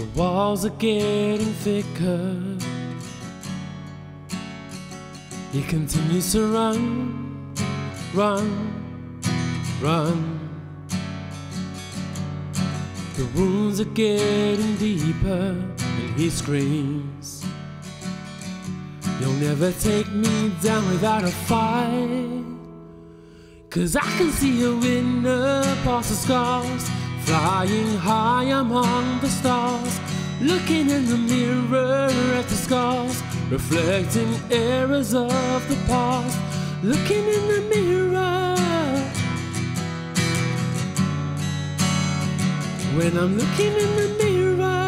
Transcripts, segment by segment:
The walls are getting thicker. He continues to run, run, run. The wounds are getting deeper and he screams, "You'll never take me down without a fight." 'Cause I can see a winner past the scars, flying high among the stars, looking in the mirror at the scars, reflecting errors of the past. Looking in the mirror, when I'm looking in the mirror,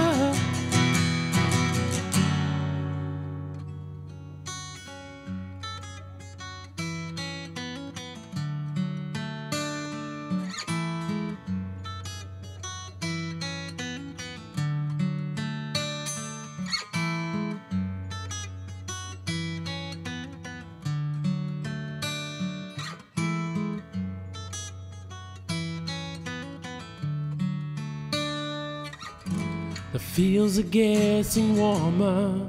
the fields are getting warmer,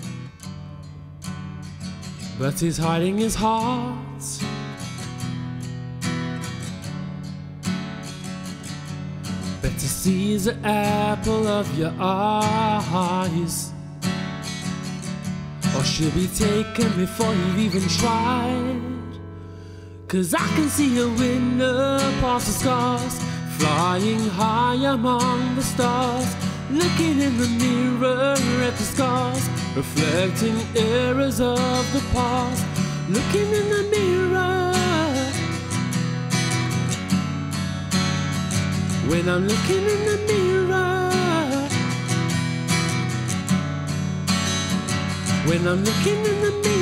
but he's hiding his heart. Better seize the apple of your eyes, or she'll be taken before you've even tried. 'Cause I can see a winner past the scars, flying high among the stars, looking in the mirror at the scars, reflecting errors of the past. Looking in the mirror, when I'm looking in the mirror, when I'm looking in the mirror.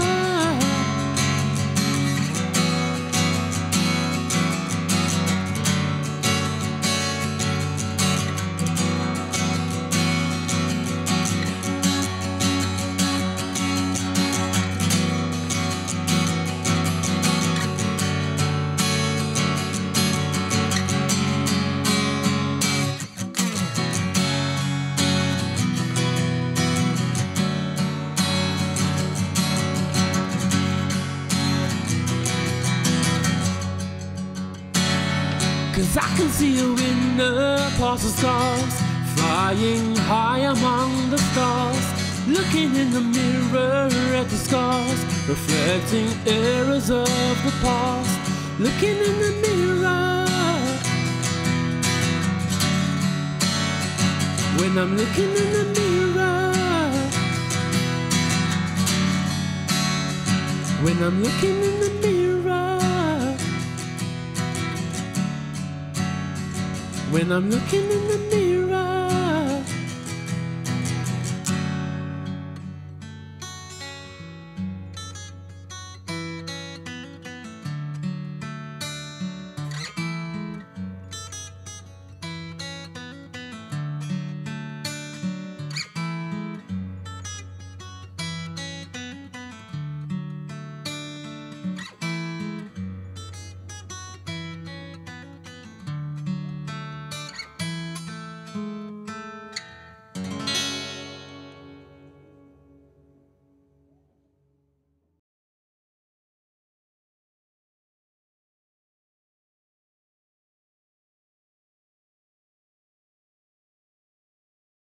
'Cause I can see a winner past the scars, flying high among the stars, looking in the mirror at the scars, reflecting errors of the past. Looking in the mirror, when I'm looking in the mirror, when I'm looking in the mirror, when I'm looking in the mirror.